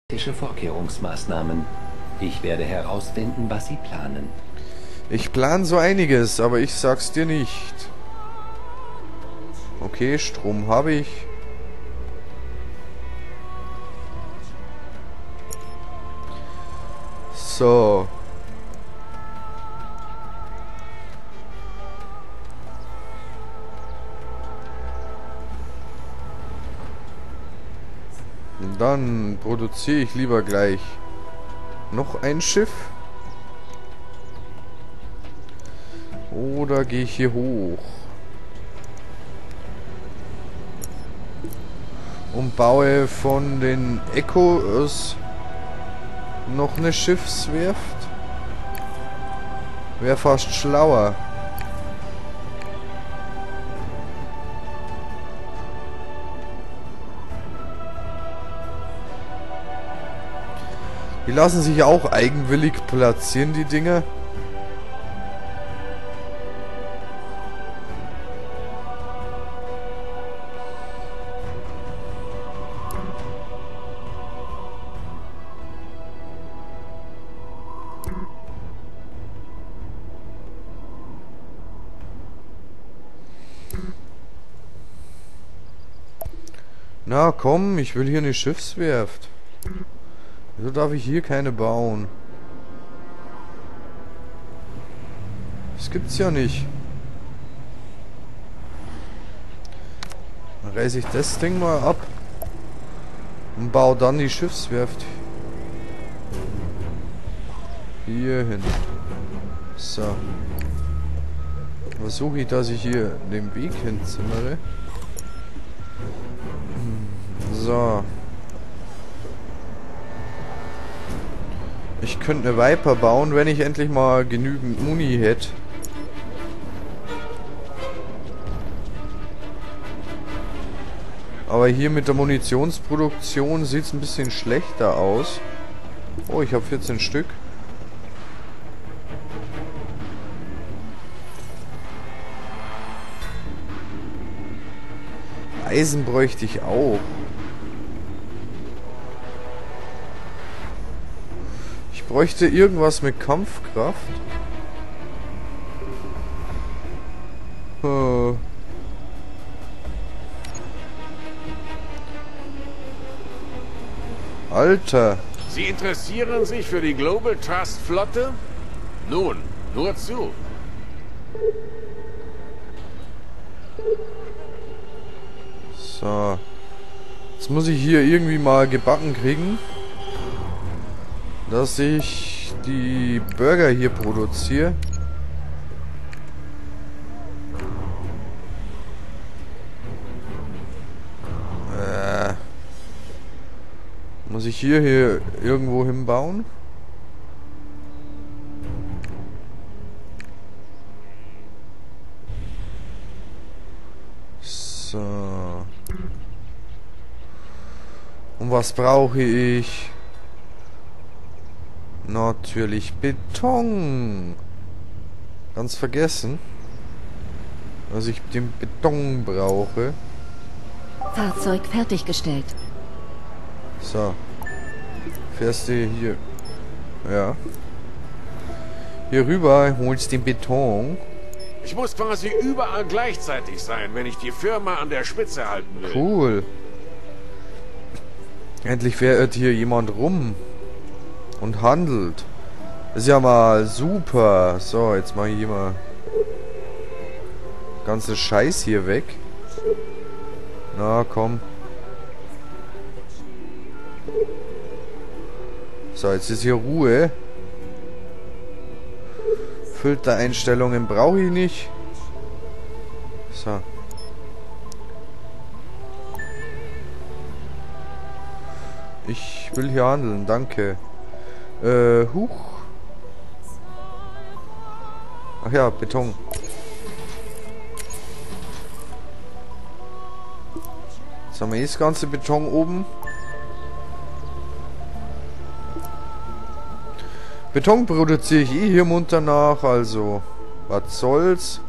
Vorkehrungsmaßnahmen. Ich werde herausfinden, was Sie planen. Ich plan so einiges, aber ich sag's dir nicht. Okay, Strom habe ich. So. Und dann produziere ich lieber gleich noch ein Schiff. Oder gehe ich hier hoch? Und baue von den Echos noch eine Schiffswerft? Wäre fast schlauer. Die lassen sich auch eigenwillig platzieren, die Dinger. Na komm, ich will hier eine Schiffswerft. Wieso darf ich hier keine bauen? Das gibt's ja nicht. Dann reiße ich das Ding mal ab und baue dann die Schiffswerft hier hin. So. Versuche ich, dass ich hier den Weg hinzimmere. So. Ich könnte eine Viper bauen, wenn ich endlich mal genügend Muni hätte. Aber hier mit der Munitionsproduktion sieht es ein bisschen schlechter aus. Oh, ich habe 14 Stück. Eisen bräuchte ich auch. Ich bräuchte irgendwas mit Kampfkraft. Alter. Sie interessieren sich für die Global Trust Flotte? Nun, nur zu. So. Jetzt muss ich hier irgendwie mal gebacken kriegen, dass ich die Burger hier produziere. Muss ich hier irgendwo hinbauen? So. Und was brauche ich? Natürlich Beton. Ganz vergessen, dass ich den Beton brauche. Fahrzeug fertiggestellt. So. Fährst du hier... Ja. Hier rüber, holst den Beton. Ich muss quasi überall gleichzeitig sein, wenn ich die Firma an der Spitze halten will. Cool. Endlich fährt hier jemand rum und handelt. Das ist ja mal super. So, jetzt mache ich hier mal ganze Scheiß hier weg. Na, komm. So, jetzt ist hier Ruhe. Filtereinstellungen brauche ich nicht. So. Ich will hier handeln, danke. Huch. Ach ja, Beton. Jetzt haben wir das ganze Beton oben. Beton produziere ich eh hier munter nach, also was soll's.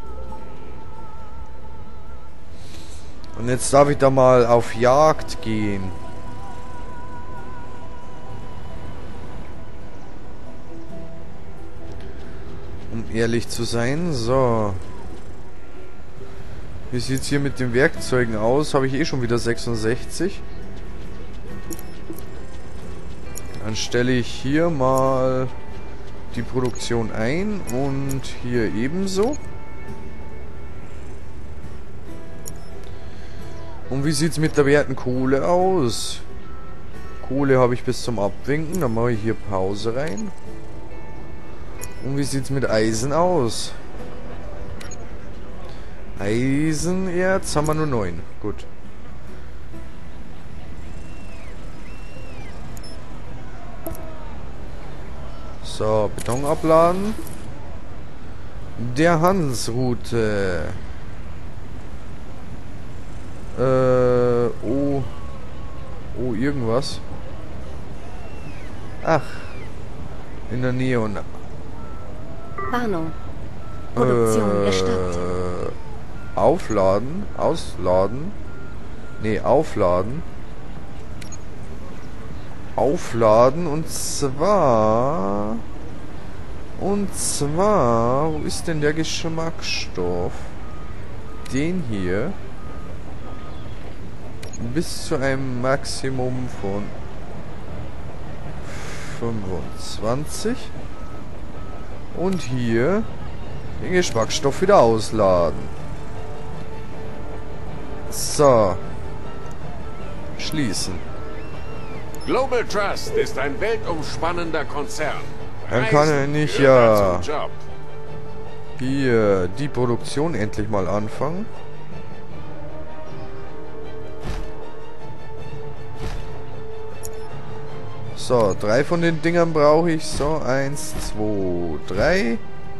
Und jetzt darf ich da mal auf Jagd gehen. Um ehrlich zu sein. So. Wie sieht es hier mit den Werkzeugen aus? Habe ich eh schon wieder 66. Dann stelle ich hier mal die Produktion ein und hier ebenso. Und wie sieht es mit der werten Kohle aus? Kohle habe ich bis zum Abwinken. Dann mache ich hier Pause rein. Und wie sieht es mit Eisen aus? Eisenerz haben wir nur 9. Gut. So, Beton abladen. Der Hansroute. Oh, irgendwas. Ach. In der Nähe und... Warnung. Produktion gestoppt. Aufladen. Ausladen. Nee, aufladen. Aufladen und zwar... wo ist denn der Geschmacksstoff? Den hier. Bis zu einem Maximum von 25. Und hier den Geschmacksstoff wieder ausladen. So. Schließen. Global Trust ist ein weltumspannender Konzern. Dann kann er nicht gehört zum Job. hier die Produktion endlich mal anfangen. So, 3 von den Dingern brauche ich. So, 1, 2, 3.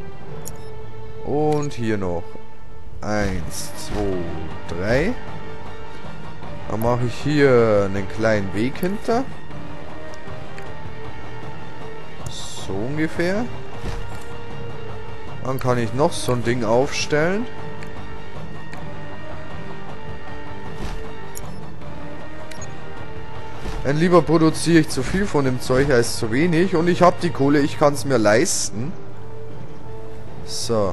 Und hier noch 1, 2, 3. Dann mache ich hier einen kleinen Weg hinter. So ungefähr. Dann kann ich noch so ein Ding aufstellen. Denn lieber produziere ich zu viel von dem Zeug als zu wenig. Und ich habe die Kohle, ich kann es mir leisten. So.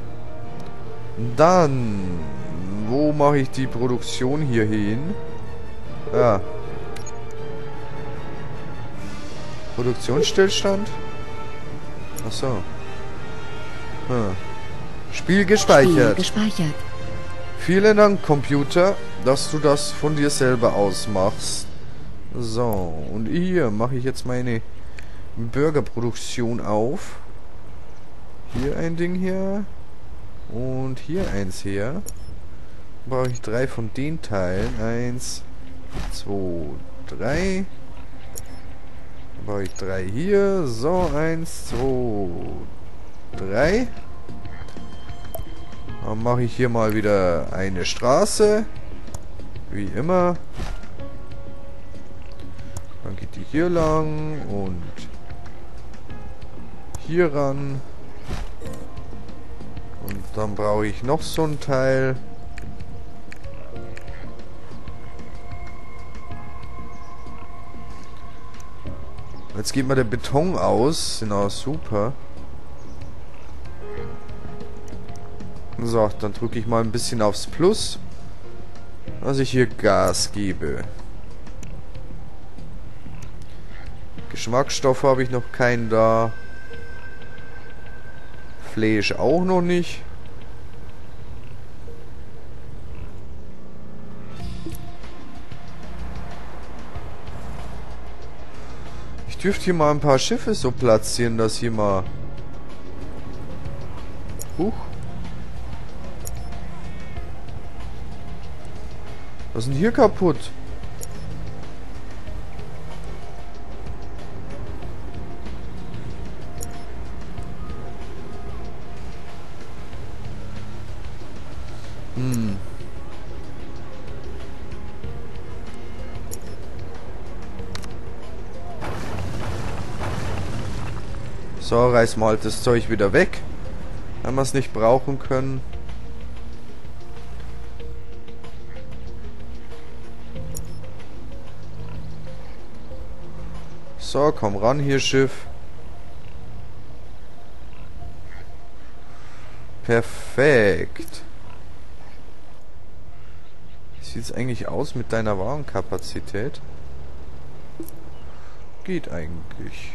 Dann, wo mache ich die Produktion hier hin? Ja. Produktionsstillstand? Achso. Spiel gespeichert. Vielen Dank, Computer, dass du das von dir selber ausmachst. So, und hier mache ich jetzt meine Burgerproduktion auf. Hier ein Ding hier. Und hier eins her. Brauche ich 3 von den Teilen. 1, 2, 3. Dann brauche ich 3 hier. So, 1, 2, 3. Dann mache ich hier mal wieder eine Straße. Wie immer. Dann geht die hier lang und hier ran. Und dann brauche ich noch so ein Teil. Jetzt geht mal der Beton aus. Genau, super. So, dann drücke ich mal ein bisschen aufs Plus, dass ich hier Gas gebe. Geschmacksstoff habe ich noch keinen da. Fleisch auch noch nicht. Ich dürfte hier mal ein paar Schiffe so platzieren, dass hier mal... Huch. Was ist denn hier kaputt? So, reiß mal das Zeug wieder weg, wenn wir es nicht brauchen können. So, komm ran hier, Schiff. Perfekt. Wie sieht es eigentlich aus mit deiner Warenkapazität? Geht eigentlich.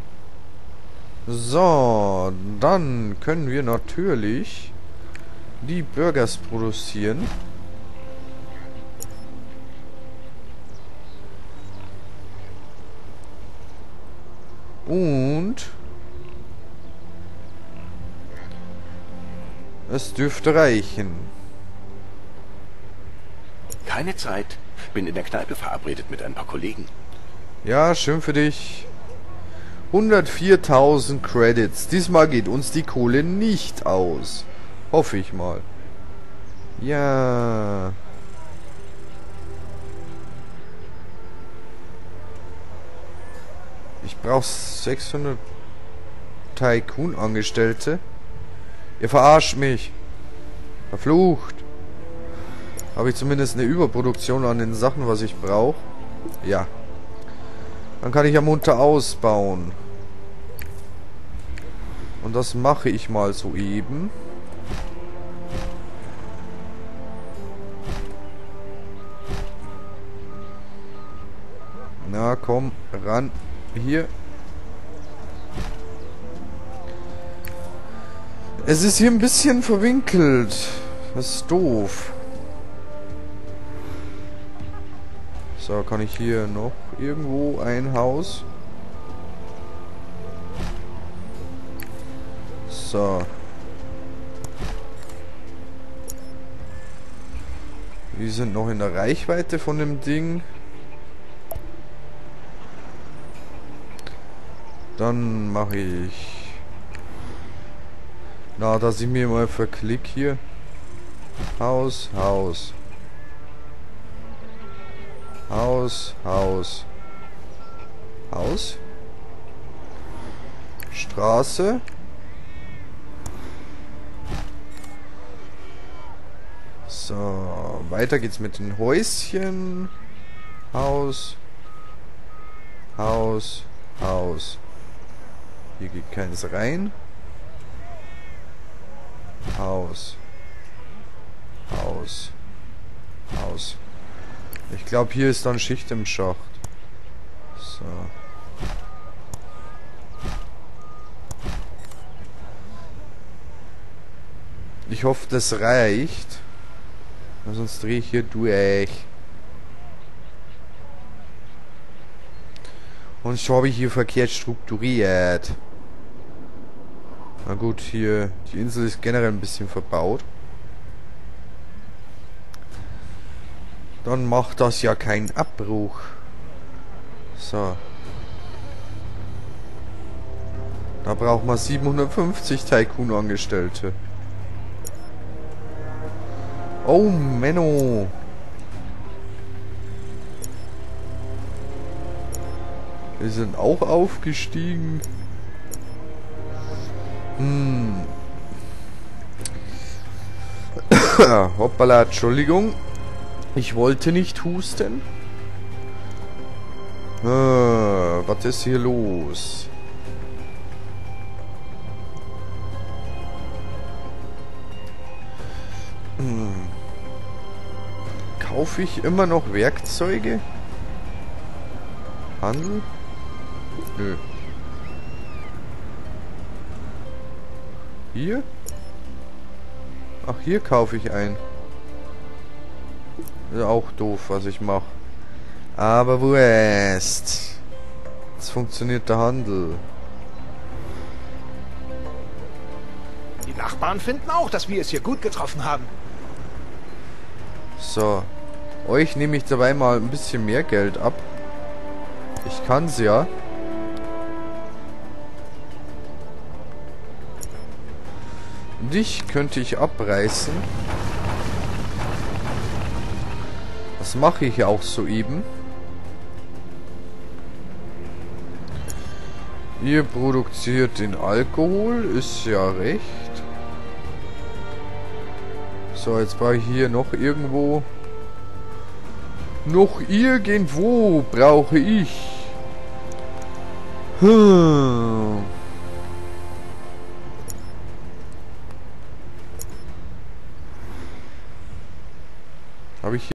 So, dann können wir natürlich die Burgers produzieren. Und es dürfte reichen. Keine Zeit. Bin in der Kneipe verabredet mit ein paar Kollegen. Ja, schön für dich. 104.000 Credits. Diesmal geht uns die Kohle nicht aus. Hoffe ich mal. Ja. Ich brauche 600 Tycoon-Angestellte. Ihr verarscht mich. Verflucht. Habe ich zumindest eine Überproduktion an den Sachen, was ich brauche? Ja. Dann kann ich ja munter ausbauen. Und das mache ich mal soeben. Na komm, ran. Hier. Es ist hier ein bisschen verwinkelt. Das ist doof. So, kann ich hier noch irgendwo ein Haus? So. Die sind noch in der Reichweite von dem Ding. Dann mache ich... Na, dass ich mir mal verklick hier. Haus, Haus. Haus, Haus. Haus. Straße. So, weiter geht's mit den Häuschen. Haus. Haus. Haus. Hier geht keins rein. Haus. Haus. Haus. Ich glaube, hier ist dann Schicht im Schacht. So. Ich hoffe, das reicht. Sonst drehe ich hier durch. Und schon habe ich hier verkehrt strukturiert. Na gut, hier... Die Insel ist generell ein bisschen verbaut. Dann macht das ja keinen Abbruch. So. Da braucht man 750 Tycoon-Angestellte. Oh, Menno. Wir sind auch aufgestiegen. Hoppala, Entschuldigung. Ich wollte nicht husten. Was ist hier los? Kaufe ich immer noch Werkzeuge? Handel? Nö. Hier? Ach, hier kaufe ich ein. Ist auch doof, was ich mache. Aber Wurst. Jetzt funktioniert der Handel. Die Nachbarn finden auch, dass wir es hier gut getroffen haben. So. Euch nehme ich dabei mal ein bisschen mehr Geld ab. Ich kann's ja. Dich könnte ich abreißen. Das mache ich auch soeben. Ihr produziert den Alkohol, ist ja recht. So, jetzt brauche ich hier noch irgendwo... Noch irgendwo brauche ich... Habe ich hier